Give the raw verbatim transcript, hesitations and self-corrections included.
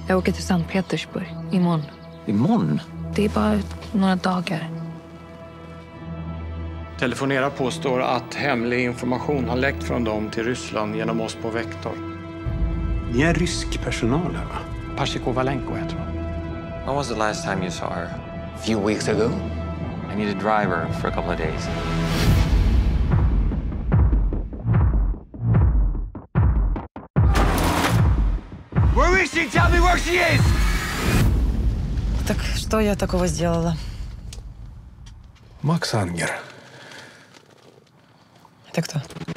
Jag åker till Sankt Petersburg imorgon. Imorgon? Det är bara några dagar. Telefonera påstår att hemlig information har läckt från dem till Ryssland genom oss på Vektor. Ni är rysk personal här, va? Pashikovalenko heter hon. When was the last time you saw her? A few weeks ago. I need a driver for a couple of days. Where is she? Tell me where she is! Так что я такого сделала? Макс Ангер. Это кто?